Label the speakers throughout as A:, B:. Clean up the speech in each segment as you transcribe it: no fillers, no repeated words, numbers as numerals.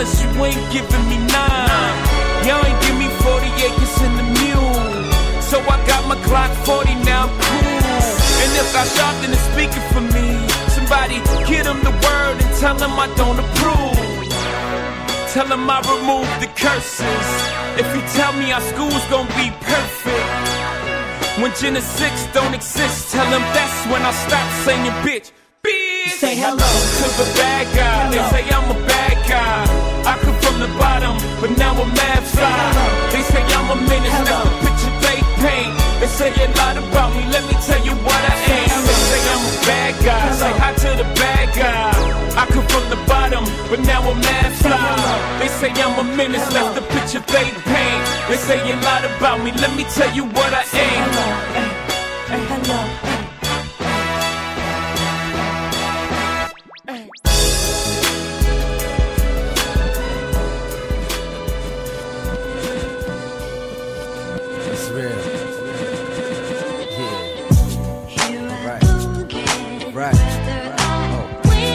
A: you ain't giving me 9. Y'all ain't give me 40 acres in the mule. So I got my Glock 40, now I'm cool. And if I shot, then it's speaking for me. Somebody get him the word and tell him I don't approve. Tell him I remove the curses. If he tell me our school's gonna be perfect. When Gen 6 don't exist, tell him that's when I stop saying bitch. Bitch.
B: Say hello
A: to the bad guy. They say I'm a bad guy. I come from the bottom, but now I'm mad fly. They say I'm a menace, that's the picture they paint. They say a lot about me, let me tell you what I ain't. They say I'm a bad guy, say hi to the bad guy. I come from the bottom, but now I'm mad fly. They say I'm a menace, that's the picture they paint. They say a lot about me, let me tell you what I ain't.
C: It's real. Yeah. Right. Oh.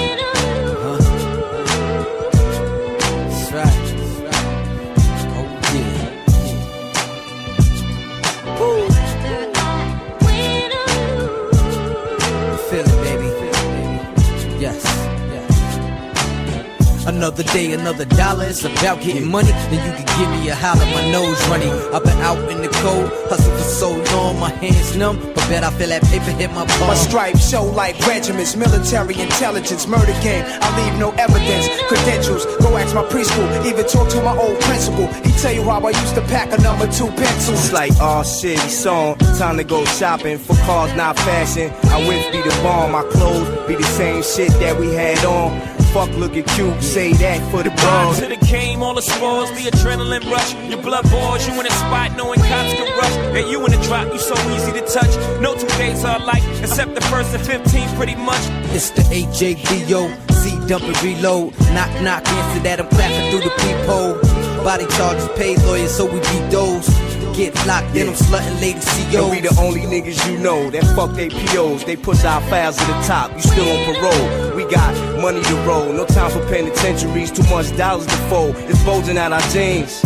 C: That's right. Oh yeah. Woo. Feel it, baby. Yes. Another day, another dollar. It's about getting money. Then you can give me a holler. My nose running. I've been out in the cold, hustle for so long. My hands numb, but bet I feel that paper hit my palm.
D: My stripes show like regiments, military intelligence, murder game. I leave no evidence, credentials. Go ask my preschool, even talk to my old principal. He tell you how I used to pack a number 2 pencils.
E: It's like, oh shit, he's on. Time to go shopping for cars, not fashion. I whips be the bomb, my clothes be the same shit that we had on. Fuck looking cute, say that for the bros.
A: To the game, all the spores, the adrenaline rush. Your blood boils, you in a spot, knowing cops can rush. And you in the drop, you so easy to touch. No 2 days are alike, except the first and 15 pretty much.
C: It's the AJDO, C dump and reload. Knock, knock, answer that, I'm clapping through the peephole. Body charges, paid lawyers, so we beat those. Get locked in, I'm slutting lady COs.
E: And we the only niggas you know that fuck they POs. They push our files to the top, you still on parole. We got money to roll, no time for penitentiaries. Too much dollars to fold, it's bulging out our jeans.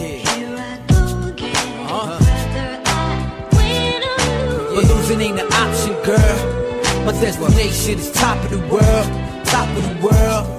C: But losing ain't an option, girl. My destination is top of the world. Top of the world.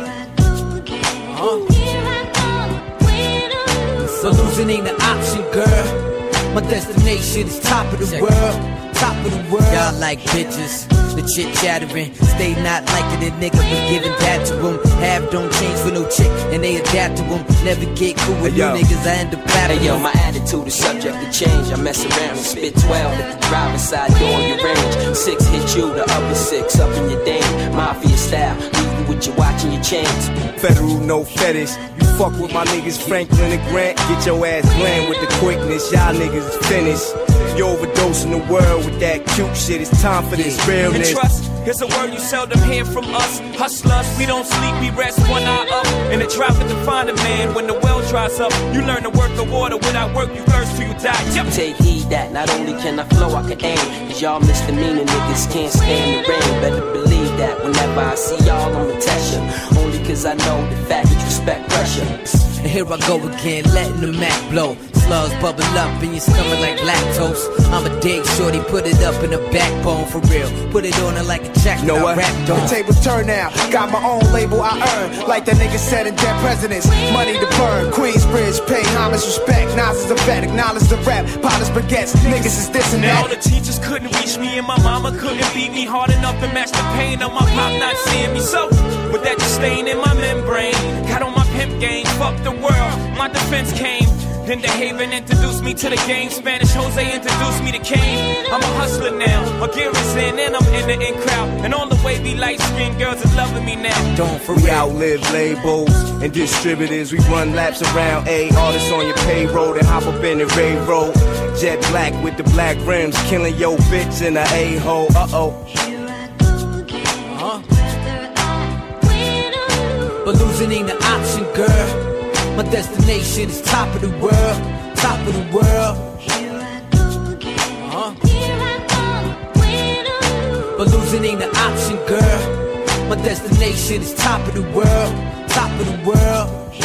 C: So losing ain't an option, girl. My destination is top of the world. Top of the world. Y'all like bitches, the chit chattering. Stay not liking it, nigga, but giving that to them. Have don't change for no chick, and they adapt to them. Never get cool with you niggas, I end up battling.
F: Hey yo, my attitude is subject to change. I mess around and spit 12 at the driver's side door of your range. 6 hit you, the other 6 up in your dame. Mafia style, leave you with your watch and your chains.
E: Federal, no fetish. You fuck with my niggas Franklin and Grant, get your ass glam with the quickness. Y'all niggas is finished. You overdosing the world with that cute shit. It's time for this realness.
A: And trust, here's a word you seldom hear from us. Hustlers, we don't sleep, we rest one eye up. In the traffic to find a man when the well dries up. You learn to work the water, without work you thirst till you die. Yep.
F: Take heed that not only can I flow, I can aim. Cause y'all misdemeanor niggas can't stand the rain. Better believe that whenever I see y'all I'ma test ya. Only cause I know the fact that you respect pressure.
C: And here I go again, letting the Mac blow. Slugs bubble up in your stomach like lactose. I'm a dig shorty, put it up in the backbone for real. Put it on her like a jacket,
E: know what?
C: rap on.
D: The tables turn now, got my own label I earn. Like the nigga said in Dead Presidents, money to burn. Queensbridge, pay homage, respect. Nas is a vet, acknowledge the rap. Potters, baguettes, niggas is this and
A: Now
D: that.
A: the teachers couldn't reach me and my mama couldn't beat me hard enough to match the pain of my pop not seeing me. So, with that just staying in my membrane, got on my pimp game, fuck the world, my defense came. Then the Haven introduced me to the game. Spanish Jose introduced me to Kane. I'm a hustler now, my gear is in and I'm in the in crowd. And all the wavy light-skinned girls is loving me now.
C: Don't for
E: We
C: real.
E: outlive labels and distributors. We run laps around artists on your payroll. Then hop up in the railroad. Jet black with the black rims, killing your bitch in a a-hole.
C: But losing ain't an option, girl. My destination is top of the world. Top of the world. But losing ain't an option, girl. My destination is top of the world. Top of the world.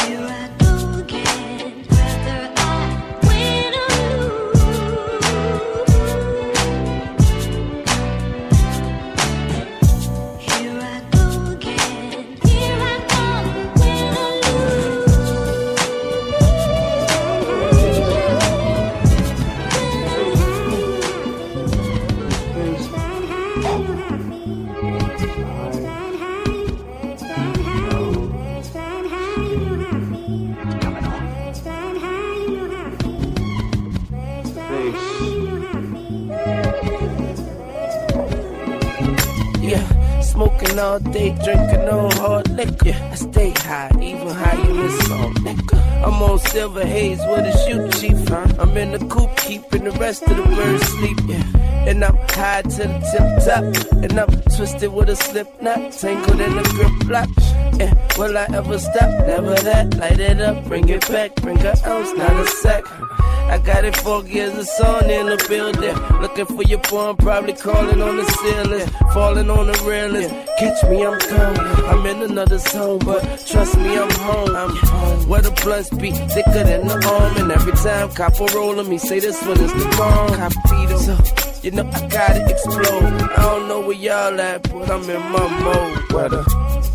B: Smoking all day, drinking on hard liquor. I stay high, even higher than salt liquor. I'm on silver haze with a shoe chief. I'm in the coop, keeping the rest of the birds sleep. And I'm high to the tip top. And I'm twisted with a slip knot, tangled in the grip lock. Will I ever stop? Never that. Light it up, bring it back, bring an ounce, not a sack. I got it 4 gears of sun in the building. Looking for your phone, probably calling on the ceiling. Falling on the railings. Catch me, I'm gone. I'm in another zone, but trust me, I'm home. I'm home. Where the blunts be thicker than the arm. And every time copper rolling me, say this one is the bomb. Capito. So, you know I gotta explode. I don't know where y'all at, but I'm in my mode. Weather.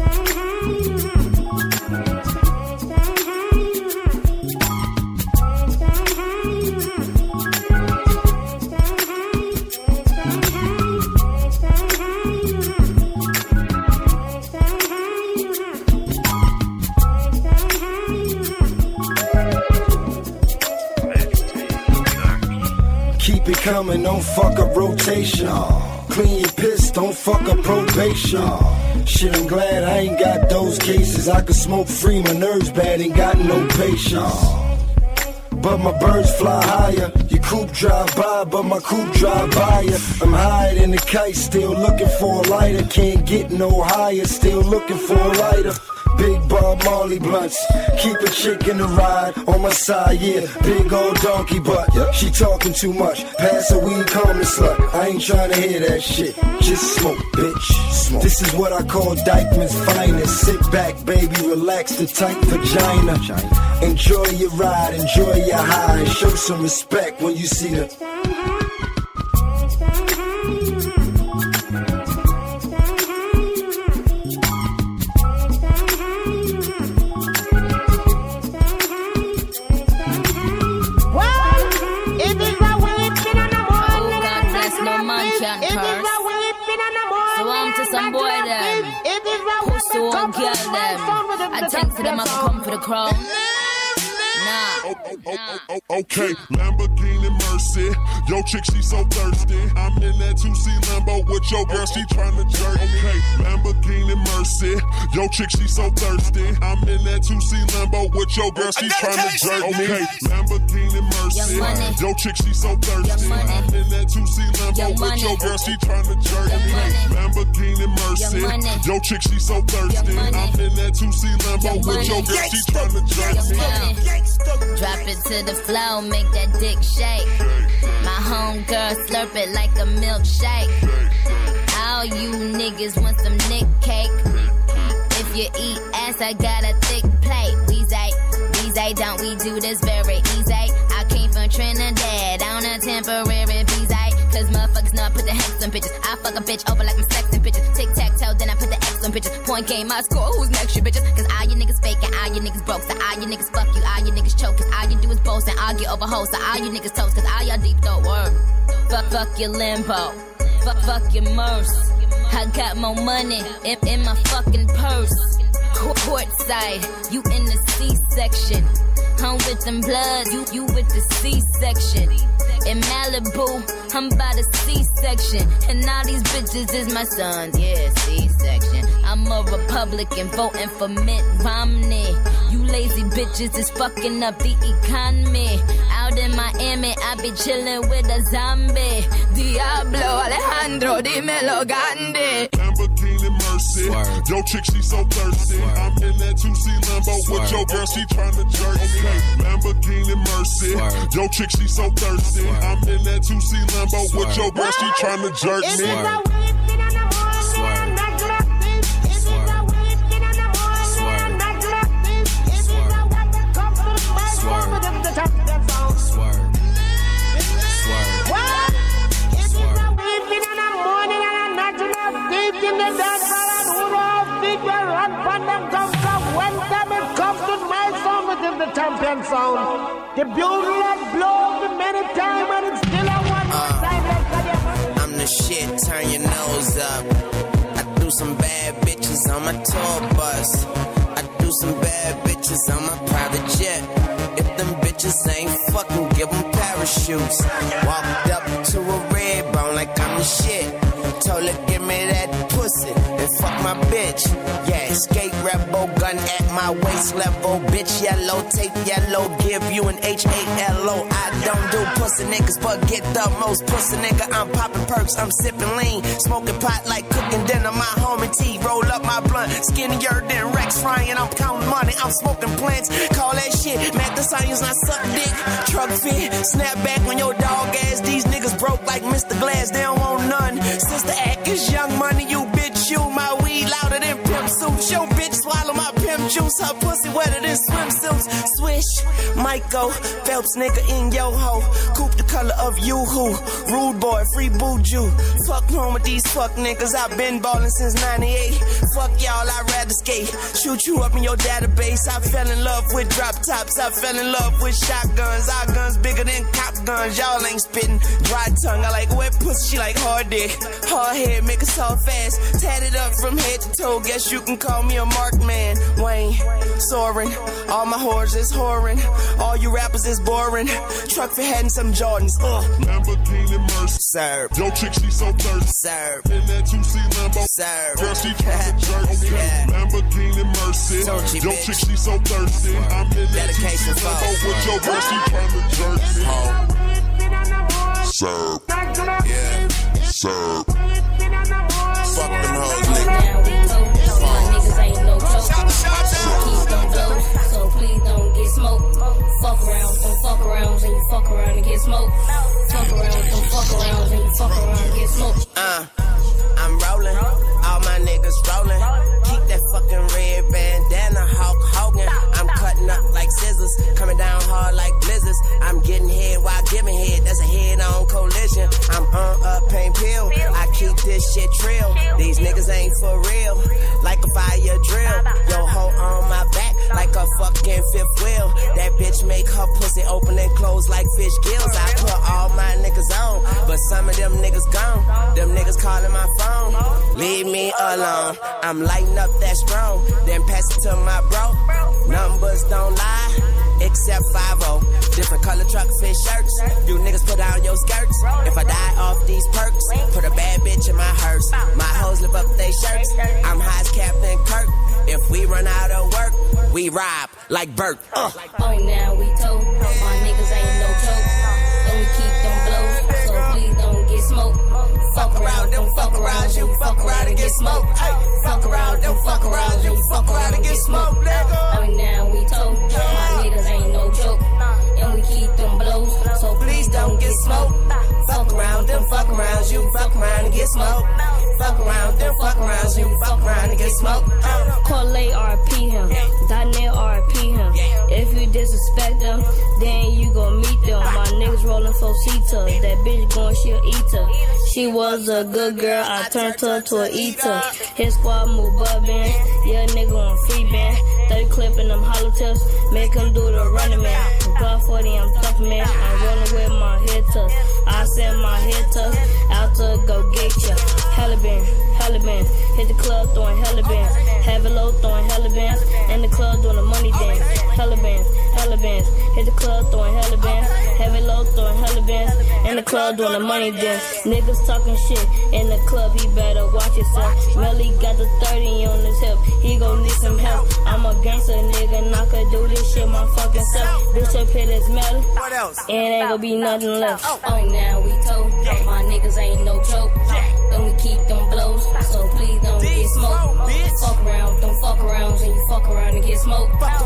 G: Keep it coming, don't fuck up rotation. Clean your piss, don't fuck up probation. Shit, I'm glad I ain't got those cases. I can smoke free, my nerves bad, ain't got no patience. But my birds fly higher. Your coupe drive by, but my coupe drive by ya. I'm higher than the kite, still looking for a lighter. Can't get no higher, still looking for a lighter. Big Bob Marley blunts, keep a chick in the ride on my side, yeah. Big old donkey butt, she talking too much. Pass a weed, call me slut. I ain't trying to hear that shit. Just smoke, bitch. Smoke. This is what I call Dykeman's finest. Sit back, baby, relax the tight vagina. Enjoy your ride, enjoy your high. Show some respect when you see the.
H: Some boy them, pussy old girl them. I think to them I can come for the crown.
I: Okay, Lamborghini Mercy. Yo, chick, she so thirsty. I'm in that 2C Lambo with your girl, she tryna jerk. Okay, Lamborghini Mercy. Yo, chick, she so thirsty. I'm in that 2C Lambo with your girl, she tryna jerk. Okay, Lamborghini Mercy. Yo, chick, she so thirsty. I'm in that 2C Lambo with your girl, she tryna jerk. Lamborghini Mercy. Yo, chick, she so thirsty. I'm in that 2C Lambo with your girl, she tryna jerk.
H: Drop it to the floor, make that dick shake. My homegirl slurp it like a milkshake. All you niggas want some nick cake. If you eat ass, I got a thick plate. We say, don't we do this very easy? I came from Trinidad on a temporary visa. Cause motherfuckers know I put the hex on bitches. I fuck a bitch over like I'm sexting bitches. Tic-tac-toe, then I put the X on bitches. Point game, I score, who's next, you bitches? Cause all you niggas fake and all you niggas broke. So all you niggas fuck you, all you niggas choke. Cause all you do is boast and argue over hoes. So all you niggas toast, cause all y'all deep throat work. Fuck your limbo. Fuck your merce. I got more money in my fucking purse. Courtside, you in the C-section. I'm with them bloods, you with the C-section. In Malibu, I'm by the C-section. And all these bitches is my sons, yeah, C-section. I'm a Republican, voting for Mitt Romney. You lazy bitches is fucking up the economy. Out in Miami, I be chillin' with a zombie. Diablo, Alejandro, Dimelo, Gandhi.
I: Lamborghini Mercy. Yo, chick, she so thirsty. I'm in that 2C Lambo with your girl, she tryna jerk. Okay, Lamborghini Mercy. Yo, chick, she so thirsty. I'm in that 2C Lambo with your girl, she tryna jerk me.
J: The champion sound. The bugle that blows many times and it's still a one time.
B: the shit, turn your nose up. I do some bad bitches on my tour bus. I do some bad bitches on my private jet. If them bitches ain't fucking, give them parachutes. Walked up to a red bone like I'm the shit. Told her give me that pussy and fuck my bitch. Yeah, skate rebel gun at my waist level. Bitch yellow, tape yellow, give you an H-A-L-O. I don't do pussy niggas but get the most pussy nigga. I'm popping perks, I'm sipping lean, smoking pot like cooking dinner. My homie T, roll up my blunt, skinnier than Rex frying. I'm counting money, I'm smoking plants. Call that shit mad the science, not suck dick. Truck fit, snap back on your dog ass. These niggas broke like Mr. Glass, they don't want none. Sister act is young money, you bitch, you. My weed louder than pimp suits. Yo bitch swallow my pimp juice. Her pussy wetter than swimsuits. Swish, Michael Phelps nigga in yo ho. Coupe the color of you-hoo. Rude boy, free boo-ju. Fuck home with these fuck niggas. I've been ballin' since 98. Fuck y'all, I'd rather skate. Shoot you up in your database. I fell in love with drop tops. I fell in love with shotguns. Our guns bigger than cop guns. Y'all ain't spittin'. Dry tongue, I like wet pussy, she like hard dick. Hard head, make us all fast. Tatted up from head to toe. Guess you can call me a mark man. Wayne, soaring. All my whores is whoring. All you rappers is boring. Truck for head and some Jordans.
I: Lamborghini Mercy.
B: Serve.
I: Yo chick, she so thirsty.
B: Serve.
I: In that 2C Lambo.
B: Serve.
I: Girl, she tryna jerk. Okay.
B: Yeah.
I: Lamborghini Mercy.
B: You,
I: yo chick, she so thirsty. I'm in that 2C Lambo with your girl, she tryna jerk me. Serve.
B: Yeah.
I: Serve.
B: Fuck them hoes, nigga.
H: My niggas ain't no joke. Keys don't blow, so please don't get smoked. Fuck around, don't fuck around, and you fuck around and get smoked. Fuck around, don't fuck around, and you fuck around and get smoked.
B: I'm rolling, all my niggas rolling. Keep that fucking red bandana, Hulk Hogan. I'm cutting up like scissors, coming down hard like blizzards. I'm getting head while giving head, that's a head-on collision. I'm on a pain pill, I keep this shit trill. These niggas ain't for real, like a fire drill. Yo hoe on my back, like a fucking fifth wheel. That bitch make her pussy open and close like fish gills. I put all my niggas on, but some of them niggas gone. Them niggas calling my phone. Leave me alone, I'm lighting up that strong. Then pass it to my bro. Numbers don't lie, except 5-0. Different color truck fit shirts. You niggas put down your skirts. If I die off these perks, put a bad bitch in my hearse. My hoes lift up they shirts. I'm high as Captain Kirk. If we run out of work, we rob like Burt.
H: Oh, now we told. My niggas ain't no joke. And we keep them blows, so please don't get smoked. Fuck around, don't fuck around, you fuck around and get smoked. Fuck around, don't fuck around, you fuck around and get smoked, nigga. Now we told. My niggas ain't no joke. And we keep them blows, so please don't get smoked.
B: Fuck around, them fuck around, you fuck around and get smoked. Fuck around, them fuck around, you fuck around and get smoked.
H: Corley RP him, Donnell RP him. If you disrespect them, then you gon' meet them. My niggas rolling for Cita, that bitch going, she'll eat her. She was a good girl, I turned her to a eater. His squad move bubbin', yeah nigga on free band. 30 clip in them hollow tips, make him do the running man. God 40, I'm tough man, I'm rolling with my head tuck. I send my head tuck out to go get ya. Hella band, hit the club throwing hella bands. Have it low throwing hella bands, in the club doing the money dance. Hella bands, hit the club throwing hella bands. Have it low throwing hella bands, in the club doing the money dance. Niggas talking shit in the club, he better watch himself. Melly got the 30 on his hip, he gon' need some help. I'm a gangster nigga, and I could do this shit my fucking self. Bitch up here that's metal,
B: What else?
H: and ain't gon' be nothing left. Now we told, my niggas ain't no joke. And we keep them blows, so please don't get smoked. Fuck around, don't fuck around, and you fuck around and get smoked.